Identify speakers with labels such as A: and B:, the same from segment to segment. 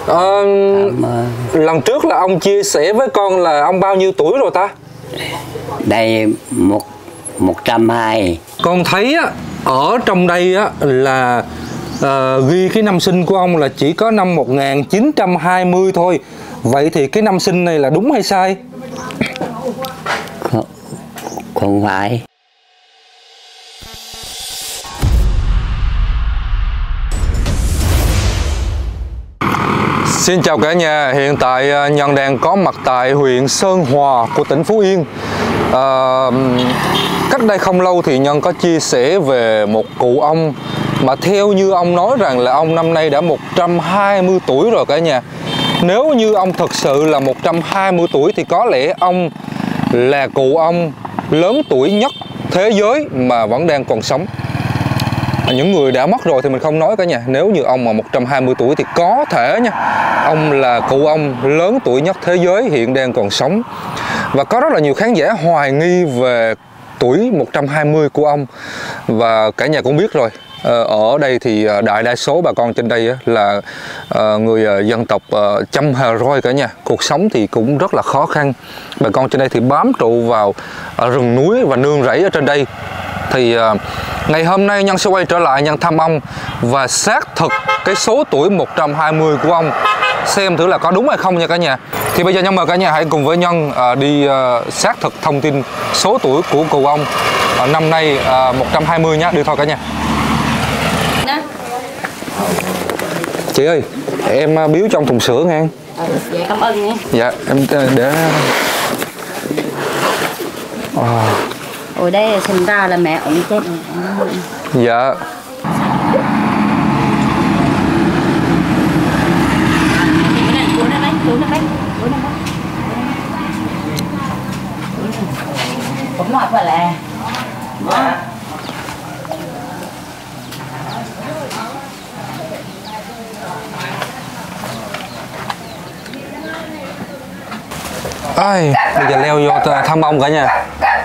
A: Lần trước là ông chia sẻ với con là ông bao nhiêu tuổi rồi ta?
B: Đây 120.
A: Con thấy á, ở trong đây á, là ghi cái năm sinh của ông là chỉ có năm 1920 thôi. Vậy thì cái năm sinh này là đúng hay sai?
B: Không phải.
A: Xin chào cả nhà, hiện tại Nhân đang có mặt tại huyện Sơn Hòa của tỉnh Phú Yên. Cách đây không lâu thì Nhân có chia sẻ về một cụ ông mà theo như ông nói rằng là ông năm nay đã 120 tuổi rồi cả nhà. Nếu như ông thực sự là 120 tuổi thì có lẽ ông là cụ ông lớn tuổi nhất thế giới mà vẫn đang còn sống. Những người đã mất rồi thì mình không nói cả nhà. Nếu như ông mà 120 tuổi thì có thể nha, ông là cụ ông lớn tuổi nhất thế giới hiện đang còn sống. Và có rất là nhiều khán giả hoài nghi về tuổi 120 của ông. Và cả nhà cũng biết rồi, ở đây thì đại đa số bà con trên đây là người dân tộc Chăm Hà Roi cả nhà. Cuộc sống thì cũng rất là khó khăn. Bà con trên đây thì bám trụ vào rừng núi và nương rẫy ở trên đây. Thì ngày hôm nay Nhân sẽ quay trở lại Nhân thăm ông và xác thực cái số tuổi 120 của ông, xem thử là có đúng hay không nha cả nhà. Thì bây giờ Nhân mời cả nhà hãy cùng với Nhân đi xác thực thông tin số tuổi của cụ ông năm nay 120 nhá. Đi thôi cả nhà. Chị ơi, em biếu trong thùng sữa nghe.
C: Dạ cảm ơn nha.
A: Dạ em để.
C: Ôi đây sinh ra là mẹ ổng chết.
A: Dạ.
C: Cũng nói phải là
A: Ai, bây giờ leo vô thăm ông cả nhà.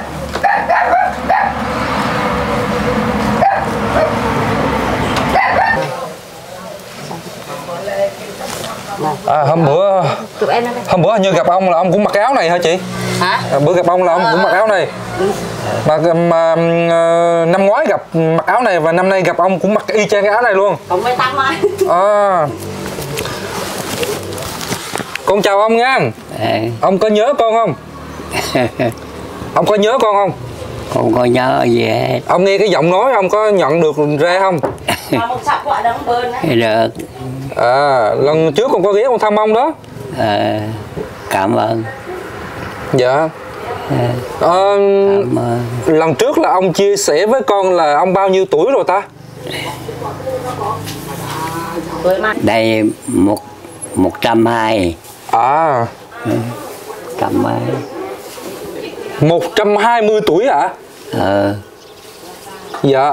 A: Hôm bữa hình như gặp ông là ông cũng mặc áo này hả chị?
C: hả?
A: Bữa gặp ông là ông cũng mặc áo này. Mà năm ngoái gặp mặc áo này và năm nay gặp ông cũng mặc y chang cái áo này luôn.
C: Cũng mới tắm á.
A: Con chào ông nha. Ông có nhớ con không? Ông có nhớ con không?
B: Không có nhớ gì hết.
A: Ông nghe cái giọng nói ông có nhận được ra không?
C: Một sọc quả đắng bơn á.
B: Được.
A: Lần trước con có ghé con thăm ông đó.
B: Cảm ơn.
A: Dạ.
B: Cảm ơn.
A: Lần trước là ông chia sẻ với con là ông bao nhiêu tuổi rồi ta?
B: Đây 120.
A: 120 tuổi hả? Dạ.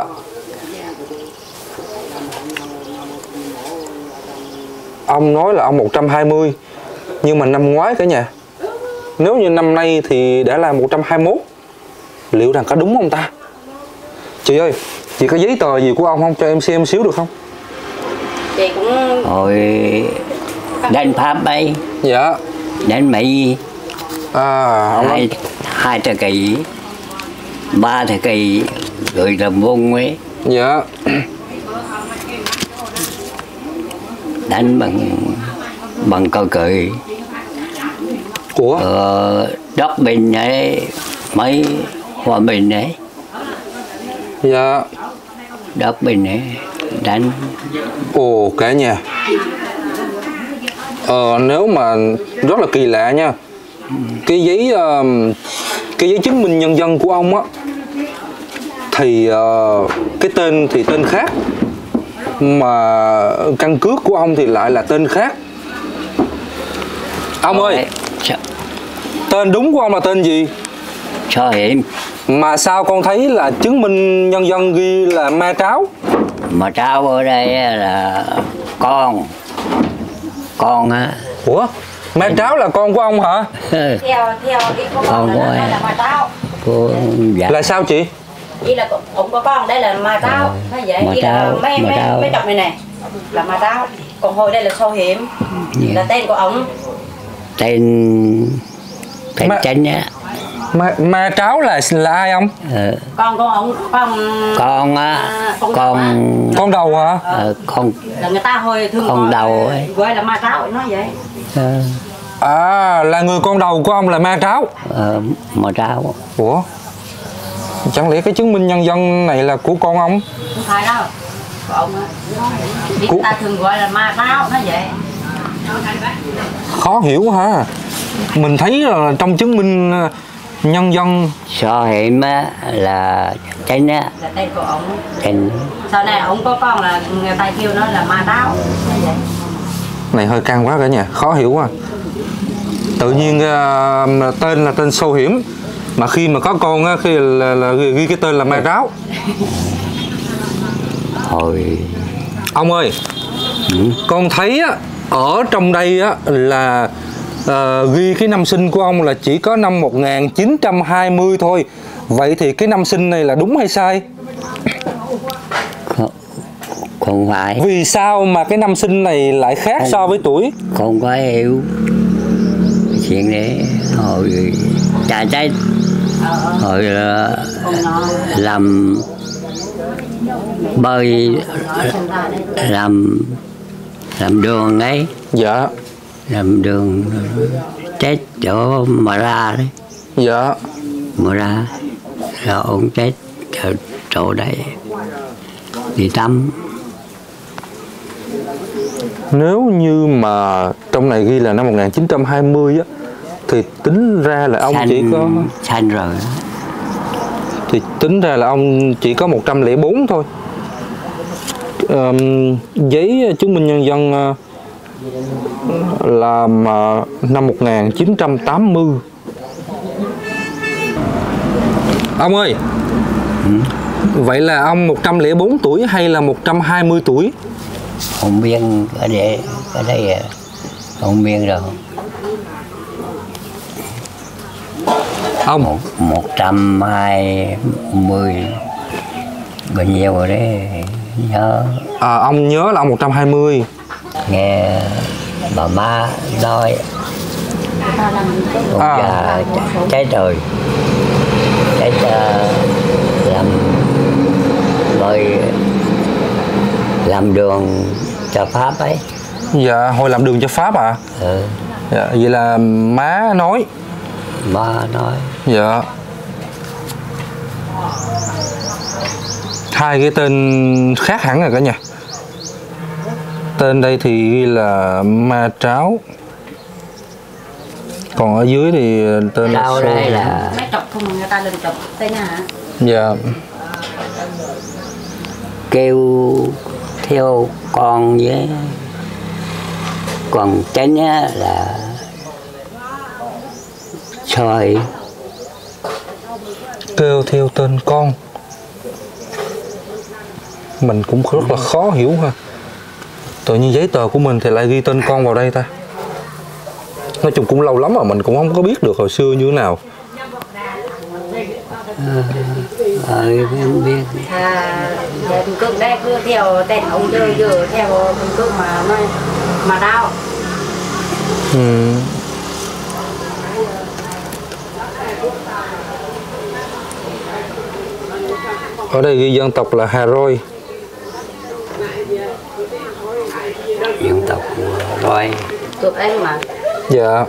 A: Ông nói là ông 120, nhưng mà năm ngoái cả nhà, nếu như năm nay thì đã là 121. Liệu rằng có đúng không ta? Chị ơi, chị có giấy tờ gì của ông không? Cho em xem xíu được không?
C: Chị cũng
B: hồi đến Pháp ấy.
A: Dạ.
B: Đến Mỹ.
A: Ông
B: hai thời kỳ, 3 thời kỳ rồi làm vùng ấy.
A: Dạ.
B: Đánh bằng cờ cười
A: của
B: đất Bình ấy, mấy Hòa Bình ấy.
A: Dạ.
B: Đất Bình ấy đánh.
A: Ồ cả nhà, nếu mà rất là kỳ lạ nha, cái giấy chứng minh nhân dân của ông á thì cái tên thì tên khác, mà căn cước của ông thì lại là tên khác. Ông ơi, tên đúng của ông là tên gì?
B: Cho hiểm.
A: Mà sao con thấy là chứng minh nhân dân ghi là Ma Tráo?
B: Ma Tráo ở đây là con á.
A: Ủa? Ma Tráo là con của ông hả?
C: theo ý của con là Ma Tráo.
B: Dạ.
A: Là sao chị?
C: Ý là cũng có con, đây là Ma Tráo. Nói vậy, ý là mấy chồng này nè là Ma Tráo. Còn hồi đây là Sâu Hiểm, là tên của ông.
B: Tên Chánh á.
A: Ma Tráo là ai ông?
C: Con ông,
B: Con á,
A: con đầu hả?
B: Con
C: là người ta hồi thường
B: con đầu ấy.
C: gọi là Ma Tráo nói vậy.
A: À, là người con đầu của ông là Ma Tráo.
B: Ma Tráo.
A: Ủa? Chẳng lẽ cái chứng minh nhân dân này là của con ông?
C: Không phải đâu. Của ông á. Người ta thường gọi là Ma Tráo nói vậy.
A: Khó hiểu hả? Mình thấy là trong chứng minh nhân dân
B: Sâu Hiểm á là Chánh á.
C: Là tên của ông.
B: Chánh.
C: Sau này ông có con là người ta kêu nó là Ma Tráo nói vậy.
A: này hơi căng quá cả nhà, khó hiểu quá. Tự nhiên tên là tên Sâu Hiểm, mà khi mà có con á, khi là ghi cái tên là Ma Tráo.
B: Hồi
A: Ông ơi, con thấy á, ở trong đây á, là ghi cái năm sinh của ông là chỉ có năm 1920 thôi. Vậy thì cái năm sinh này là đúng hay sai?
B: không phải.
A: Vì sao mà cái năm sinh này lại khác so với tuổi?
B: Không có hiểu chuyện đấy. Hồi cha chết, hồi làm bơi, làm đường ấy.
A: Dạ.
B: Làm đường chết chỗ mà ra đấy.
A: Dạ.
B: Mà ra rồi ông chết ở chỗ đấy đi tắm.
A: Nếu như mà trong này ghi là năm 1920 á, thì tính ra là ông chỉ có
B: sanh rồi đó.
A: Thì tính ra là ông chỉ có 104 thôi. Giấy chứng minh nhân dân là năm 1980. Ông ơi, vậy là ông 104 tuổi hay là 120 tuổi?
B: Không biết ở đây không biết đâu.
A: Ông
B: 120 bao nhiêu rồi đấy nhớ.
A: Ông nhớ là ông 120.
B: Nghe bà má nói ông già chết rồi, chết làm bơi, làm đường cho Pháp ấy.
A: Dạ, hồi làm đường cho Pháp à? Dạ, vậy là má nói.
B: Má nói.
A: Dạ. Hai cái tên khác hẳn rồi cả nhà. Tên đây thì ghi là Ma Tráo, còn ở dưới thì tên là
B: Tráo đây là
C: mấy chọc không, người ta lên chọc tên hả?
A: dạ.
B: Kêu theo con với còn Chánh á là Soi.
A: Kêu theo tên con mình cũng rất là khó hiểu ha. Tự nhiên giấy tờ của mình thì lại ghi tên con vào đây ta. Nói chung cũng lâu lắm mà mình cũng không có biết được hồi xưa như thế nào.
B: Không biết.
C: Căn cước đây cứ theo tên ông giờ theo căn cước mà đau.
A: Ở đây ghi dân tộc là Hà Roi.
B: Dân tộc Roi.
C: Tụi anh mà.
A: Dạ.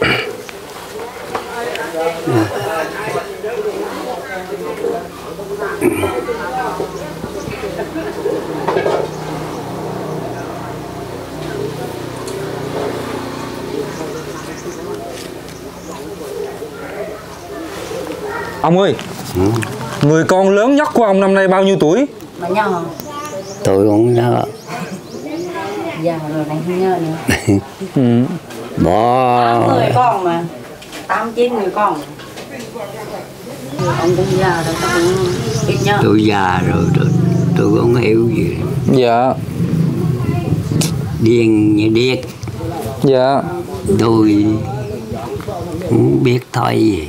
A: Ông ơi, người con lớn nhất của ông năm nay bao nhiêu tuổi?
C: Mà nhau không?
B: Tôi cũng nhớ.
C: Già rồi này không nhớ nữa.
B: Bỏ
C: 8 người con mà, 8-9 người con. Ông cũng già rồi, tôi cũng biết nhớ.
B: Tôi già rồi, tôi không hiểu gì.
A: Dạ.
B: Điên như điếc.
A: Dạ.
B: Tôi không biết thôi gì.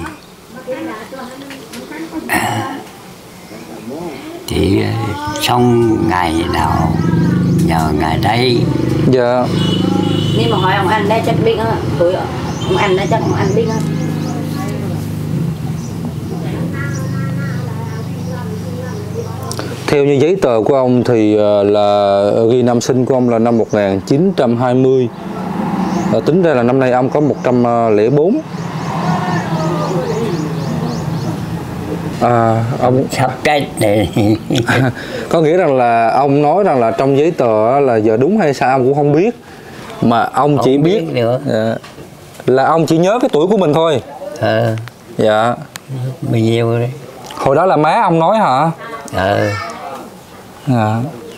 B: Thì xong ngày nào nhờ ngày đấy
A: Dạ.
C: Nhưng mà hỏi ông anh đây chắc biết á, tuổi ông anh đây chắc ông anh biết á.
A: Theo như giấy tờ của ông thì là ghi năm sinh của ông là năm 1920. Tính ra là năm nay ông có 104. Ông
B: sắp chết này.
A: có nghĩa rằng là ông nói rằng là trong giấy tờ là giờ đúng hay sai ông cũng không biết, mà ông
B: Không
A: chỉ biết
B: nữa.
A: là ông chỉ nhớ cái tuổi của mình thôi. Dạ.
B: Bao nhiêu đấy?
A: Hồi đó là má ông nói hả? Dạ.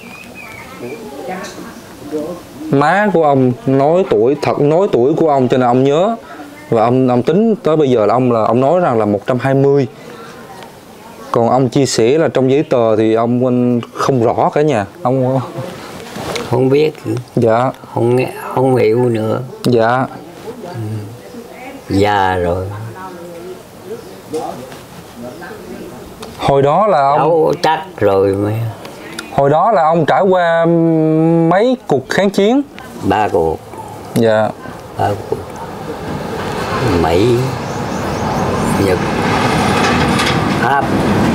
A: Má của ông nói tuổi thật, nói tuổi của ông cho nên ông nhớ, và ông tính tới bây giờ là ông nói rằng là 120. Còn ông chia sẻ là trong giấy tờ thì ông không rõ cả nhà, ông
B: không biết.
A: Dạ.
B: Không hiểu nữa.
A: Dạ.
B: Già rồi.
A: Hồi đó là ông
B: Đâu chắc rồi mà.
A: Hồi đó là ông trải qua mấy cuộc kháng chiến?
B: 3 cuộc.
A: Dạ.
B: 3 cuộc. Mỹ, Nhật, Pháp.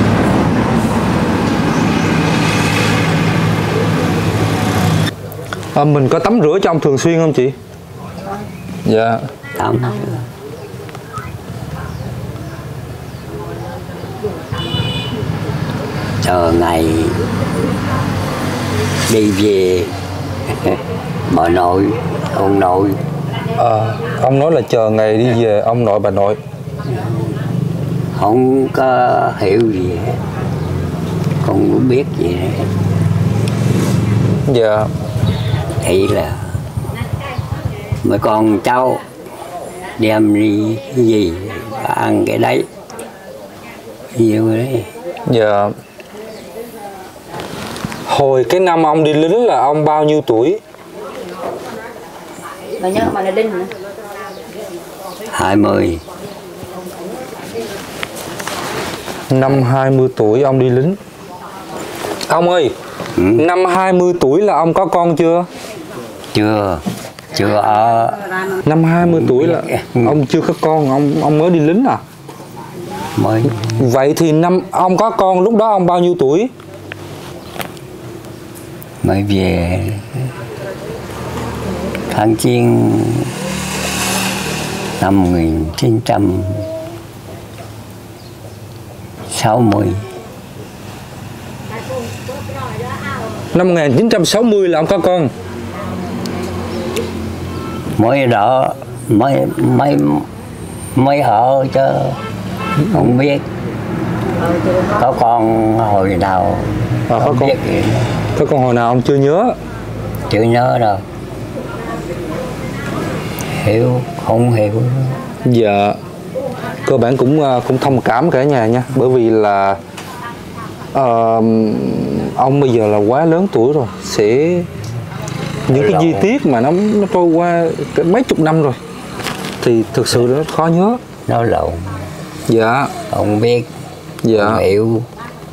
A: Mình có tắm rửa cho ông thường xuyên không chị? Dạ.
B: Tắm. Chờ ngày đi về bà nội, ông nội.
A: Ông nói là chờ ngày đi về ông nội bà nội.
B: Không có hiểu gì hết, không có biết gì hết.
A: Dạ.
B: Thì là mấy con cháu đem đi cái gì ăn cái đấy, nhiều đấy.
A: Dạ. Hồi cái năm ông đi lính là ông bao nhiêu tuổi?
C: Mà nhớ mà là Đinh nữa.
B: 20.
A: Năm 20 tuổi ông đi lính. Ông ơi, năm 20 tuổi là ông có con chưa? Chưa ở. Năm 20 tuổi là ông chưa có con, ông mới đi lính à?
B: Mới.
A: Vậy thì năm ông có con lúc đó ông bao nhiêu tuổi?
B: Mới về kháng chiến năm 1960.
A: Năm 1960 là ông có con.
B: Mới đó mới ở chứ không biết có con hồi nào.
A: Có con. Có con hồi nào ông chưa nhớ?
B: Chưa nhớ đâu. Hiểu không hiểu.
A: Dạ. Cơ bản cũng thông cảm cả nhà nha, bởi vì là ông bây giờ là quá lớn tuổi rồi, sẽ những cái chi tiết mà nó trôi qua mấy chục năm rồi thì thực sự nó khó nhớ.
B: Nó lộn.
A: Dạ.
B: Không biết.
A: Dạ.
B: Không hiểu.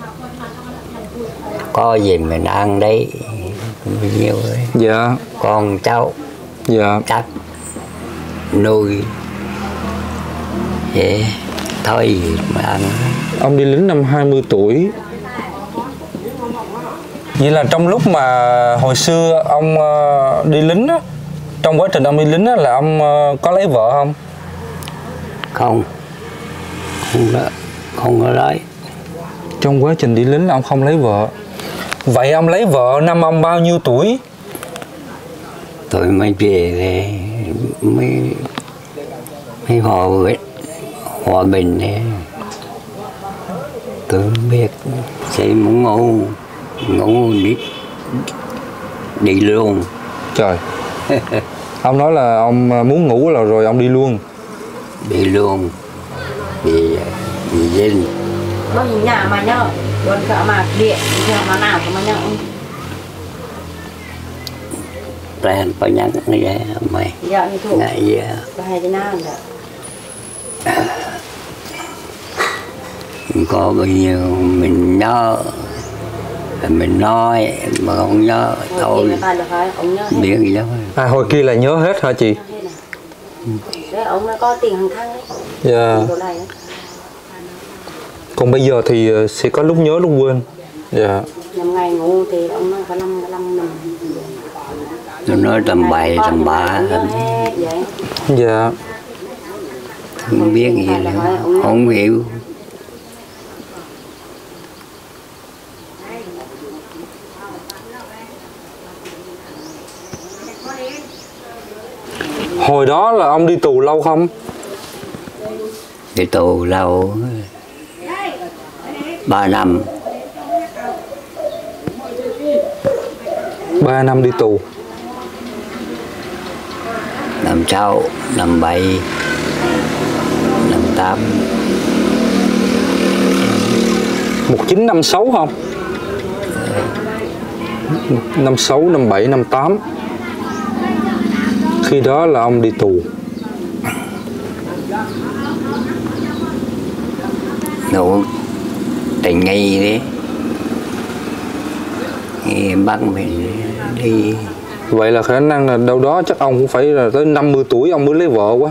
B: Có gì mình ăn đấy bao nhiêu đấy.
A: Dạ.
B: Con cháu.
A: Dạ.
B: Chắc nuôi vậy thôi gì mà ăn.
A: Ông đi lính năm 20 tuổi. Vậy là trong lúc mà hồi xưa ông đi lính á, trong quá trình ông đi lính á là ông có lấy vợ không?
B: Không có lấy.
A: Trong quá trình đi lính là ông không lấy vợ. Vậy ông lấy vợ năm ông bao nhiêu tuổi?
B: Tôi mới về mới hòa bình đấy. Tôi không biết sẽ muốn ngủ đi luôn.
A: Trời. Ông nói là ông muốn ngủ là rồi ông đi luôn.
B: Đi luôn. Vì dân.
C: Có những nhà mà nhớ, buồn sợ mà điện, mà nào mà nhớ.
B: Plan phải nhắn như vậy mày.
C: Dạ như thủ.
B: Ngày giờ.
C: Có hay thế nào vậy?
B: Có bao nhiêu mình nhớ Mình nói mà không nhớ thôi, biết gì đó.
A: Hồi kia là nhớ hết hả chị?
C: Đấy, ông có tiền hàng tháng đấy.
A: Dạ. Còn bây giờ thì sẽ có lúc nhớ lúc quên. Dạ.
C: Nhằm ngày ngủ thì ông nói có năm mình.
B: Nó nói tầm bậy tầm bạ.
A: Dạ.
B: Không biết gì đâu, không hiểu.
A: Hồi đó là ông đi tù lâu không?
B: Đi tù lâu 3 năm.
A: 3 năm đi tù.
B: Năm 6, năm 7, năm 8.
A: 1956 không? Năm 6, năm 7, năm 8. Khi đó là ông đi tù.
B: Đủ tình nghi đấy. Nghe bắt mình đi.
A: Vậy là khả năng là đâu đó chắc ông cũng phải là tới 50 tuổi ông mới lấy vợ quá.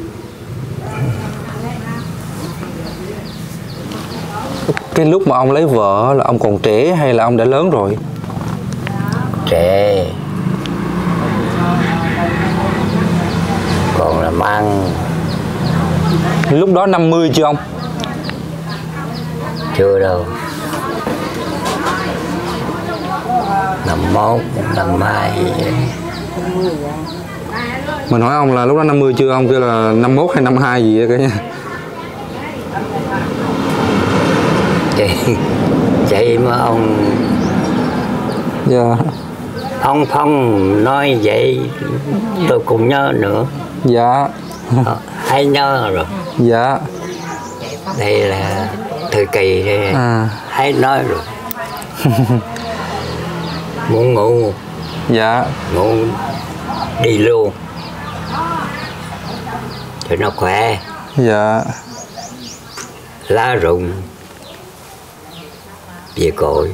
A: Cái lúc mà ông lấy vợ là ông còn trẻ hay là ông đã lớn rồi?
B: Trẻ. Còn làm ăn.
A: Lúc đó 50 chưa ông?
B: Chưa đâu. 51, 52.
A: Mình hỏi ông là lúc đó 50 chưa, ông kêu là 51 hay 52 gì vậy cả nha.
B: Vậy mà ông.
A: Dạ.
B: Ông Phong nói vậy tôi cũng nhớ nữa.
A: Dạ.
B: Hay nhớ rồi.
A: Dạ.
B: Đây là thời kỳ đây. Hay nói rồi. Muốn ngủ.
A: Dạ.
B: Ngủ đi luôn cho nó khỏe.
A: Dạ.
B: Lá rụng về cội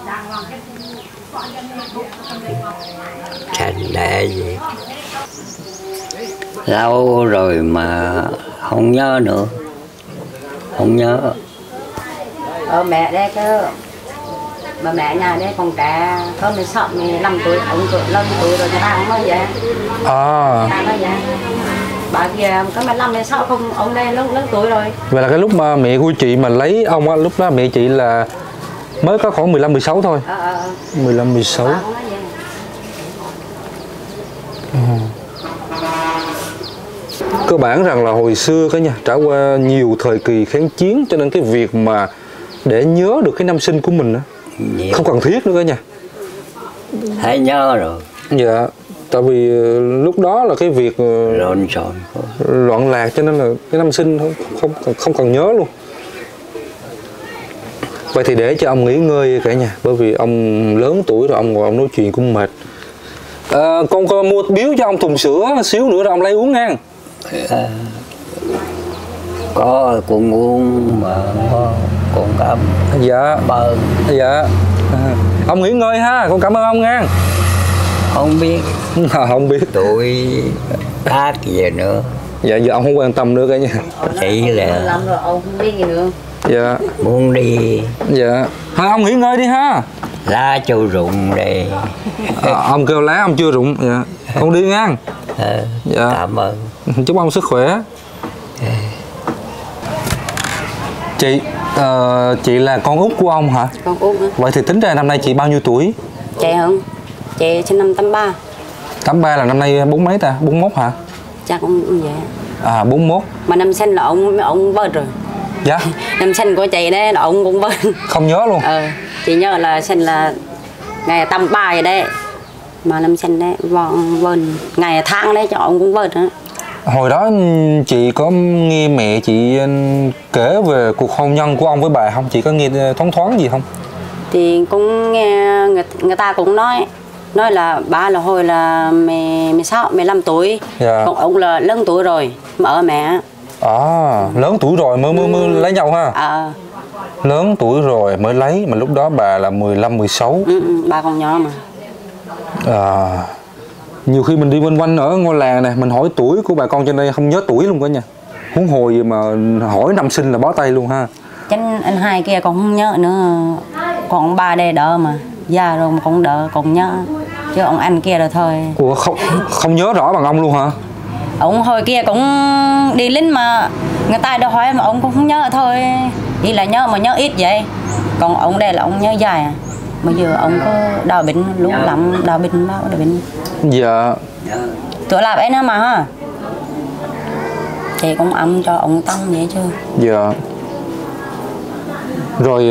B: thành đẻ gì lâu rồi mà không nhớ nữa, không nhớ.
C: Mẹ đây cơ, mà mẹ nhà đây còn trẻ hơn 16, 15 tuổi, ông lớn tuổi rồi, người ta không nói vậy. Ta nói vậy. Bà kia có 15, 16 không, ông đây lớn tuổi rồi.
A: Vậy là cái lúc mà mẹ của chị mà lấy ông á, lúc đó mẹ chị là mới có khoảng 15, 16 thôi. 15, 16. Cơ bản rằng là hồi xưa cả nhà trải qua nhiều thời kỳ kháng chiến, cho nên cái việc mà để nhớ được cái năm sinh của mình đó, không cần thiết nữa cả nhà.
B: Hãy nhớ rồi.
A: Dạ, tại vì lúc đó là cái việc loạn lạc, cho nên là cái năm sinh không cần nhớ luôn. Vậy thì để cho ông nghỉ ngơi cả nhà, bởi vì ông lớn tuổi rồi, ông ngồi ông nói chuyện cũng mệt. Con có mua biếu cho ông thùng sữa xíu nữa rồi ông lấy uống ngang.
B: Có cũng uống mà con cảm.
A: Dạ.
B: Bơn.
A: Dạ. Ông nghỉ ngơi ha, con cảm ơn ông ngang.
B: Không biết.
A: Không biết.
B: Tuổi khác gì nữa.
A: Dạ giờ ông không quan tâm nữa cả nhà.
B: Chỉ là
C: lắm rồi, ông không biết gì nữa.
A: Dạ.
B: Muốn đi.
A: Dạ. Thôi ông nghỉ ngơi đi ha.
B: Lá chưa rụng đây.
A: Ông kêu lá ông chưa rụng. Dạ. Con đi ngang. Dạ.
B: Cảm ơn.
A: Chúc ông sức khỏe. Chị là con út của ông hả?
C: Con út hả?
A: Vậy thì tính ra năm nay chị bao nhiêu tuổi?
C: Chị không? Chị sinh năm 83.
A: 83 là năm nay 40 mấy ta? 41 hả?
C: Chắc cũng vậy.
A: 41.
C: Mà năm sinh là ông vớt rồi.
A: Dạ.
C: Năm sinh của chị đấy là ông cũng vớt.
A: Không nhớ luôn.
C: Chị nhớ là sinh là ngày 83 vậy đấy. Mà năm sinh đấy vơn ngày tháng đấy cho ông cũng vớt nữa.
A: Hồi đó chị có nghe mẹ chị kể về cuộc hôn nhân của ông với bà không? Chị có nghe thoáng thoáng gì không?
C: Thì cũng nghe người ta cũng nói là ba là hồi là 16, 15 tuổi.
A: Dạ.
C: Còn ông là lớn tuổi rồi mà ở mẹ.
A: Lớn tuổi rồi mới lấy nhau ha. lớn tuổi rồi mới lấy, mà lúc đó bà là 15, 16.
C: Bà còn nhỏ mà.
A: Nhiều khi mình đi quanh quanh ở ngôi làng này, mình hỏi tuổi của bà con trên đây không nhớ tuổi luôn cả nhà. Huống hồ gì mà hỏi năm sinh là bó tay luôn ha.
C: Chính anh hai kia còn không nhớ nữa, còn ba đây đỡ mà, già rồi mà còn đỡ còn nhớ, chứ ông anh kia rồi thôi.
A: Ủa không nhớ rõ bằng ông luôn hả?
C: Ông hồi kia cũng đi lính mà người ta đâu hỏi mà ông cũng không nhớ thôi, chỉ là nhớ mà nhớ ít vậy. Còn ông đây là ông nhớ dài à. Mà giờ ông có đau bệnh lúc lắm, đau bệnh.
A: Dạ.
C: Tuổi làm ấy nữa mà ha. Chị cũng ấm cho ông tăng vậy chứ.
A: Dạ. Rồi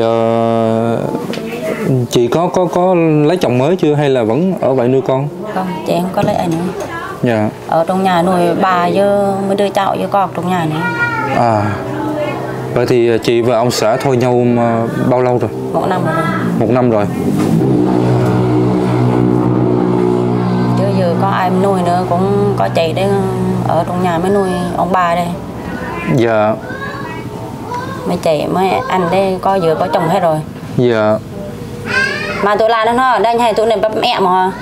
A: chị có lấy chồng mới chưa hay là vẫn ở vậy nuôi con?
C: Không, chị không có lấy ai nữa.
A: Dạ.
C: Ở trong nhà nuôi bà với mới đưa cháu với con trong nhà này.
A: Vậy thì chị và ông xã thôi nhau bao lâu rồi?
C: 1 năm rồi.
A: 1 năm rồi.
C: Chứ giờ có ai nuôi nữa, cũng có chị đấy ở trong nhà mới nuôi ông bà đây.
A: Dạ.
C: Mấy chị mấy anh đây có vừa có chồng hết rồi.
A: Dạ.
C: Mà tụi là nó đây hay tụi này bắp mẹ mà.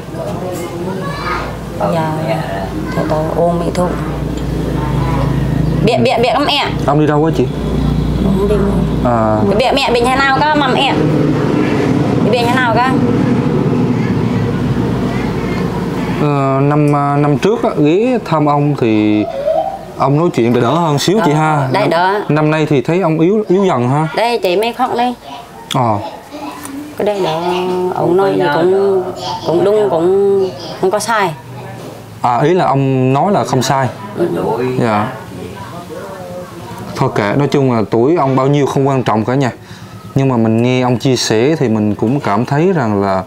C: Dạ. Thì tôi ôm bị thuốc. Bịa lắm mẹ.
A: Ông đi đâu quá chị?
C: Không đi. Bịa mẹ bệnh thế nào cơ mà mẹ? Bệnh thế nào cơ?
A: Năm trước á, ghé thăm ông thì ông nói chuyện đỡ hơn xíu chị ha.
C: Đây đỡ.
A: Năm nay thì thấy ông yếu dần ha.
C: Đây chị mới khóc đây. Cái đây là ông nói gì cũng đúng, cũng không có sai.
A: Ý là ông nói là không sai. Dạ. Thôi kệ, nói chung là tuổi ông bao nhiêu không quan trọng cả nhà. Nhưng mà mình nghe ông chia sẻ thì mình cũng cảm thấy rằng là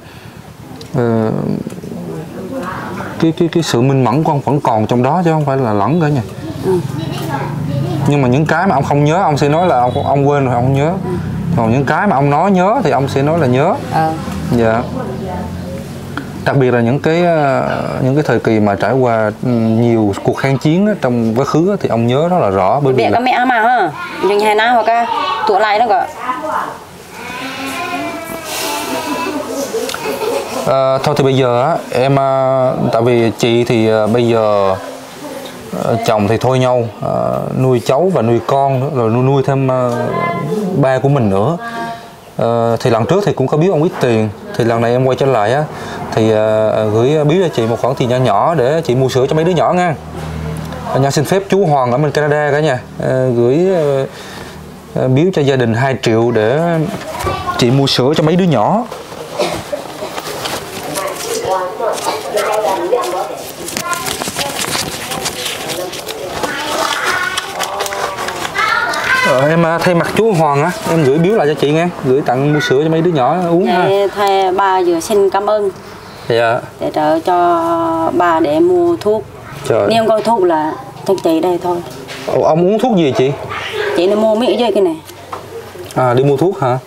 A: cái sự minh mẫn của ông vẫn còn trong đó chứ không phải là lẫn cả nhà. Nhưng mà những cái mà ông không nhớ ông sẽ nói là ông quên rồi ông không nhớ. Còn những cái mà ông nói nhớ thì ông sẽ nói là nhớ. Dạ. Đặc biệt là những cái thời kỳ mà trải qua nhiều cuộc kháng chiến đó, trong quá khứ đó, thì ông nhớ rất là rõ. Bởi vì
C: là mẹ mà ha, nhưng hè nào cả tụi lại đó cả.
A: Thôi thì bây giờ á em tại vì chị thì bây giờ chồng thì thôi nhau, nuôi cháu và nuôi con nữa, rồi nuôi thêm ba của mình nữa. Thì lần trước thì cũng có biếu ông ít tiền, thì lần này em quay trở lại á thì gửi biếu cho chị một khoản tiền nhỏ nhỏ để chị mua sữa cho mấy đứa nhỏ nha. Nhân xin phép chú Hoàng ở bên Canada cả nhà gửi biếu cho gia đình 2 triệu để chị mua sữa cho mấy đứa nhỏ. Em thay mặt chú Hoàng á, em gửi biếu lại cho chị nghe, gửi tặng mua sữa cho mấy đứa nhỏ uống ha.
C: Thay ba vừa xin cảm ơn.
A: Dạ.
C: Để trợ cho bà để mua thuốc.
A: Trời.
C: Nếu không có thuốc là cho chị đây thôi.
A: Ông uống thuốc gì chị?
C: Chị đi mua Mỹ chơi cái này.
A: Đi mua thuốc hả?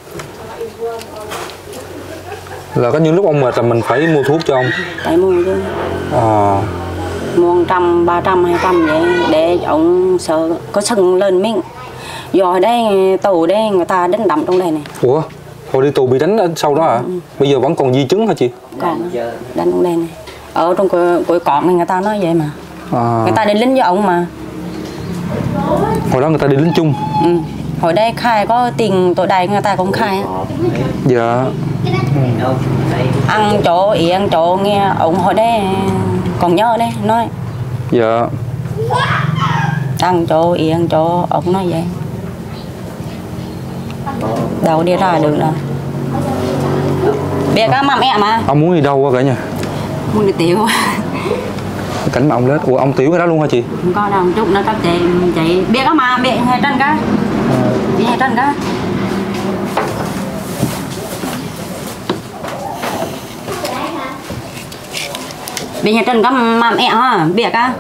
A: Là có những lúc ông mệt là mình phải mua thuốc cho ông.
C: Phải mua chứ.
A: Mua
C: 100, 300, 200 vậy để ông sợ có sưng lên miếng. Giờ đây tù đây người ta đánh đậm trong đây này.
A: Ủa? Hồi đi tù bị đánh sau đó hả? Bây giờ vẫn còn di chứng hả chị?
C: Còn đánh trong đây này. Ở trong cội cọp này người ta nói vậy mà. Người ta đi lính với ông mà.
A: Hồi đó người ta đi lính chung.
C: Hồi đây khai có tiền tội đầy người ta cũng khai.
A: Dạ.
C: Ăn chỗ ý ăn chỗ nghe ông hồi đây còn nhớ đây nói.
A: Dạ.
C: Ăn chỗ ý ăn chỗ ông nói vậy. Đâu đi ra được đâu. Biết các mẹ mà.
A: Ông muốn đi đâu quá cả nhà?
C: Muốn đi tiểu.
A: Cảnh mà ông lết. Ủa ông tiểu cái đó luôn hả chị?
C: Không có đâu, chút nữa các chị biết đó mà, biết hay trên cái. Biết hay trên cái. Biết hay trên cái mà mẹ ha, biết á.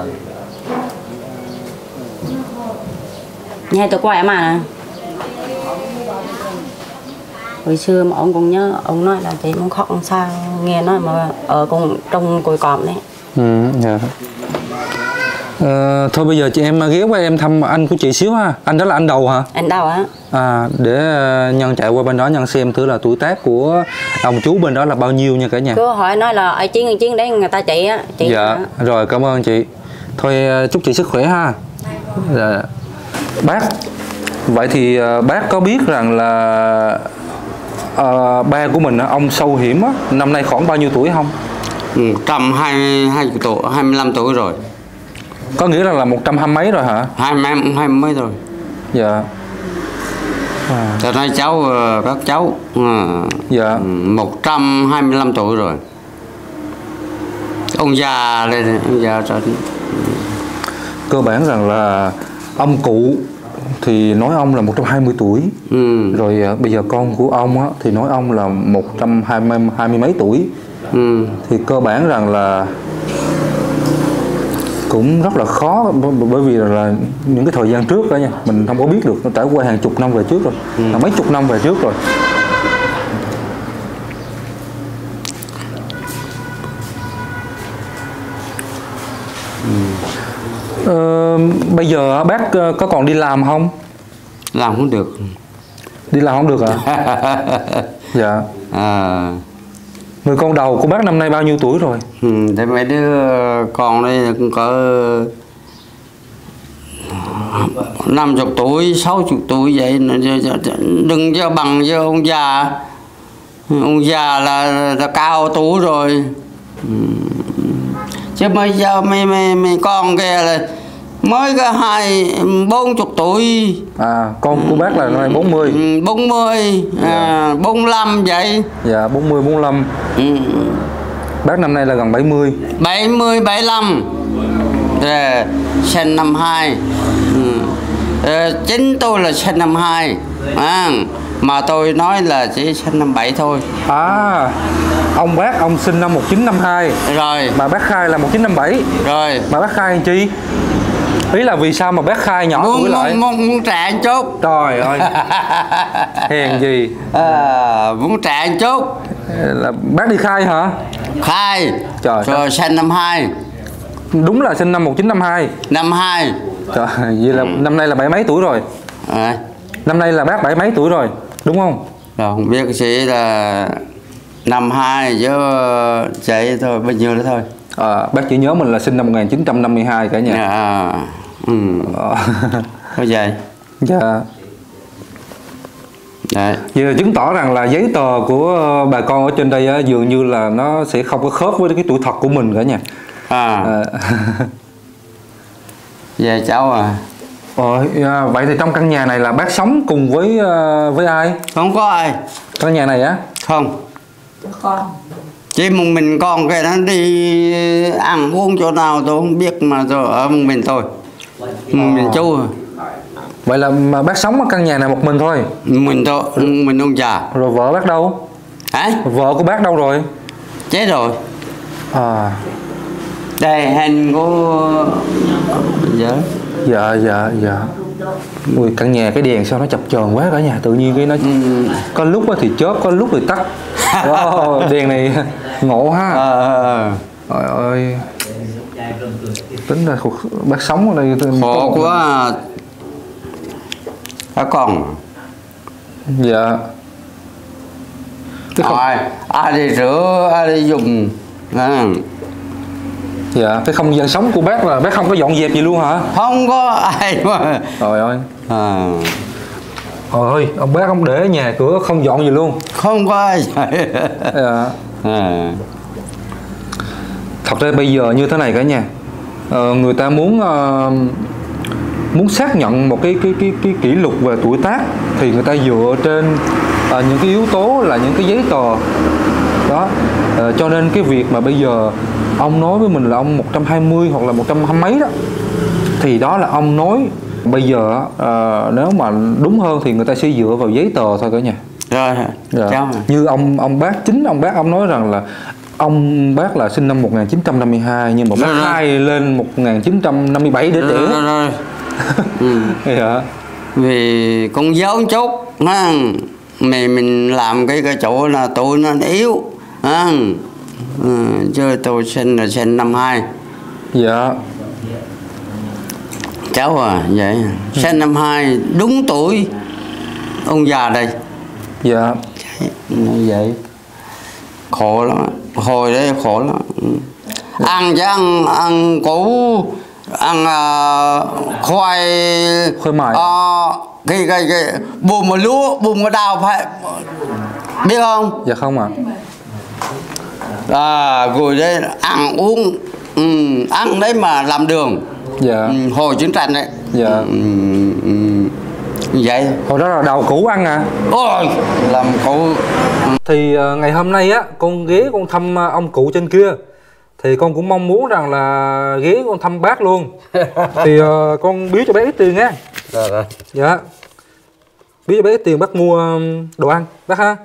C: Nghe tôi quay mà nè. Hồi xưa mà ông cũng nhớ, ông nói là chị muốn khóc làm sao, nghe nói mà ở cùng trong cội cọp đấy.
A: Dạ. Thôi bây giờ chị em ghé qua em thăm anh của chị xíu ha. Anh đó là anh Đầu hả?
C: Anh Đầu hả?
A: Để Nhân chạy qua bên đó Nhân xem thử là tuổi tác của ông chú bên đó là bao nhiêu nha cả nhà.
C: Cứ hỏi nói là ở chiến đấy người ta chị á.
A: Dạ, rồi cảm ơn chị. Thôi chúc chị sức khỏe ha. Dạ. Bác, vậy thì bác có biết rằng là ba của mình ông Sâu Hiểm á, năm nay khoảng bao nhiêu tuổi không?
B: 122 tuổi, 25 tuổi rồi.
A: Có nghĩa là 120 mấy rồi hả?
B: 20 mấy rồi.
A: Dạ.
B: Cho nói cháu, các cháu
A: dạ.
B: 125 tuổi rồi. Ông già lên, ông già rồi.
A: Cơ bản rằng là ông cụ thì nói ông là 120 tuổi. Rồi bây giờ con của ông á, thì nói ông là 120 mấy tuổi. Thì cơ bản rằng là cũng rất là khó, bởi vì là những cái thời gian trước đó nha, mình không có biết được, nó trải qua hàng chục năm về trước rồi, là mấy chục năm về trước rồi. Bây giờ bác có còn đi làm không?
B: Làm không được.
A: Đi làm không được à? Dạ. Người con đầu của bác năm nay bao nhiêu tuổi rồi?
B: Thế mấy đứa con đây cũng có 50 tuổi, 60 tuổi vậy. Đừng cho bằng với ông già. Ông già là cao tuổi rồi. Chứ bây giờ mấy con kia là mới có 40 tuổi.
A: Con của bác là năm nay 40.
B: 40, 45 vậy.
A: Dạ, 40, 45. Bác năm nay là gần 70.
B: 70, 75. Sinh năm 2. Chính tôi là sinh năm 2. Mà tôi nói là chỉ sinh năm 7 thôi.
A: Ông bác ông sinh năm 1952
B: rồi,
A: mà bác khai là 1957
B: rồi.
A: Mà bác khai làm chi? Ý là vì sao mà bác khai nhỏ tuổi lại?
B: Muốn trả một chút.
A: Trời ơi. Hèn gì.
B: Muốn trả một chút.
A: Là bác đi khai hả?
B: Khai.
A: Trời,
B: rồi sinh năm 2.
A: Đúng là sinh năm 1952.
B: Năm 2.
A: Trời, vậy là năm nay là 70 mấy tuổi rồi. Năm nay là bác 70 mấy tuổi rồi, đúng không?
B: Rồi không biết chỉ là năm 2 chứ chạy thôi, bao nhiêu nữa thôi.
A: Bác chỉ nhớ mình là sinh năm 1952 cả nhà.
B: Có vậy.
A: Dạ.
B: Đấy.
A: Vậy là chứng tỏ rằng là giấy tờ của bà con ở trên đây á, dường như là nó sẽ không có khớp với cái tuổi thật của mình cả nhà.
B: Về cháu
A: vậy thì trong căn nhà này là bác sống cùng với ai?
B: Không có ai.
A: Căn nhà này á?
B: Không.
C: Con.
B: Chỉ một mình con cái nó đi ăn uống chỗ nào tôi không biết, mà tôi ở một mình tôi. Mình chú.
A: Vậy là mà bác sống ở căn nhà này một mình thôi?
B: Mình tôi, mình ông già.
A: Rồi vợ bác đâu? Vợ của bác đâu rồi?
B: Chết rồi. Đây hình của
A: Dạ. Ui, căn nhà cái đèn sao nó chập chờn quá cả nhà, tự nhiên cái nó có lúc thì chớp, có lúc thì tắt. Đèn này ngộ ha. Trời ơi. Tính là bác sống ở đây
B: khổ quá. Các con.
A: Dạ.
B: Ai đi rửa, ai đi dùng.
A: Dạ, cái không gian sống của bác là bác không có dọn dẹp gì luôn hả?
B: Không có ai mà.
A: Trời ơi. Ôi, ông bác ông để nhà cửa không dọn gì luôn.
B: Không có ai.
A: Dạ. Thật ra bây giờ như thế này cả nhà, người ta muốn xác nhận một cái kỷ lục về tuổi tác thì người ta dựa trên những cái yếu tố là những cái giấy tờ đó. Cho nên cái việc mà bây giờ ông nói với mình là ông 120 hoặc là 120 mấy đó, thì đó là ông nói. Bây giờ nếu mà đúng hơn thì người ta sẽ dựa vào giấy tờ thôi cả nhà.
B: Rồi.
A: Như ông bác, chính ông bác ông nói rằng là ông bác là sinh năm 1952 nhưng mà bác khai lên 1957 để trẻ. Dạ.
B: Vì con dấu chút mình làm cái chỗ là tôi nó yếu chứ tôi sinh là sinh năm 2.
A: Dạ.
B: Cháu à, vậy sinh năm 2 đúng tuổi ông già đây.
A: Dạ.
B: Như vậy khổ lắm, hồi đấy khổ lắm. Ăn chứ ăn củ, ăn khoai
A: mài,
B: cái bùn mà lúa, bùn mà đào phải biết không?
A: Dạ không ạ.
B: Rồi đấy ăn uống, ăn đấy mà làm đường.
A: Dạ.
B: Hồi chiến tranh đấy.
A: Dạ.
B: Vậy
A: hồi đó là đào củ ăn à?
B: Ôi, làm củ.
A: Thì ngày hôm nay á, con ghé con thăm ông cụ trên kia, thì con cũng mong muốn rằng là ghé con thăm bác luôn. Thì con biếu cho bác ít tiền nha.
B: Rồi.
A: Dạ. Biếu cho bác ít tiền bác mua đồ ăn bác ha.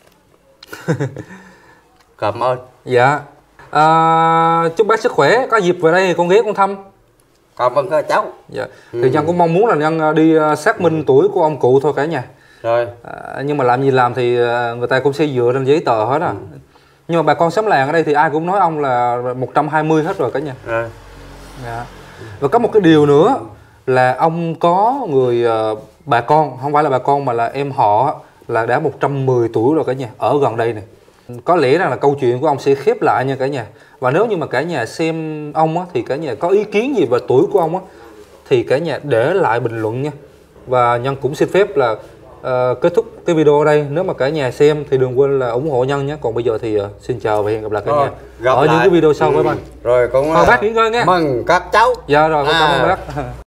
B: Cảm ơn.
A: Dạ. Chúc bác sức khỏe, có dịp về đây thì con ghé con thăm.
B: Cảm ơn các cháu.
A: Dạ. Thì Nhân cũng mong muốn là Nhân đi xác minh tuổi của ông cụ thôi cả nhà.
B: Rồi.
A: Nhưng mà làm gì làm thì người ta cũng sẽ dựa trên giấy tờ hết à. Nhưng mà bà con xóm làng ở đây thì ai cũng nói ông là 120 hết rồi cả nhà.
B: Rồi.
A: Dạ. Và có một cái điều nữa là ông có người bà con, không phải là bà con mà là em họ, là đã 110 tuổi rồi cả nhà, ở gần đây này. Có lẽ rằng là câu chuyện của ông sẽ khép lại nha cả nhà. Và nếu như mà cả nhà xem ông á, thì cả nhà có ý kiến gì về tuổi của ông á, thì cả nhà để lại bình luận nha. Và Nhân cũng xin phép là kết thúc cái video ở đây. Nếu mà cả nhà xem thì đừng quên là ủng hộ Nhân nhé. Còn bây giờ thì xin chào và hẹn gặp lại cả nhà ở những cái video sau với bạn.
B: Rồi con
A: bác nghỉ ngơi nha.
B: Mừng các cháu.
A: Dạ rồi, con cảm ơn bác.